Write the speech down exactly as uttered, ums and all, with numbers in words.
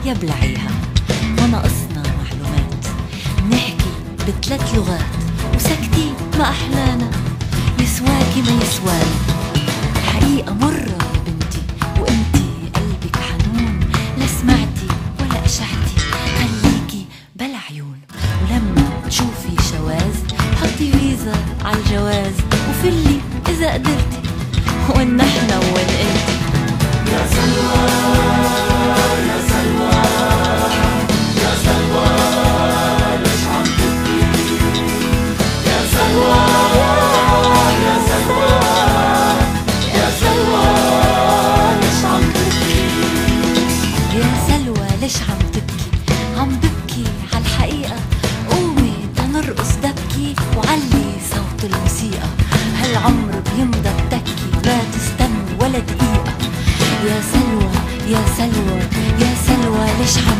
يا بلعيها، ما ناقصنا معلومات، نحكي بثلاث لغات وساكتين ما أحلانا، يسواكي ما يسوانا. حقيقة مرة يا بنتي وانتي قلبك حنون، لا سمعتي ولا أشعتي، خليكي بلا عيون. ولما تشوفي شواذ حطي فيزا عالجواز، وفلي إذا قدرتي، وين نحنا وين انتي. يا سلوى يا سلوى يا سلوى ليش عم تبكي؟ يا سلوى يا سلوى يا سلوى ليش عم تبكي؟ يا سلوى ليش عم تبكي؟ عم ببكي عالحقيقة، قومي تنرقص دبكي وعلي صوت الموسيقى. هالعمر بيمضى بتكي، لا تستني ولا دقيقة. يا سلوى يا سلوى يا سلوى ليش عم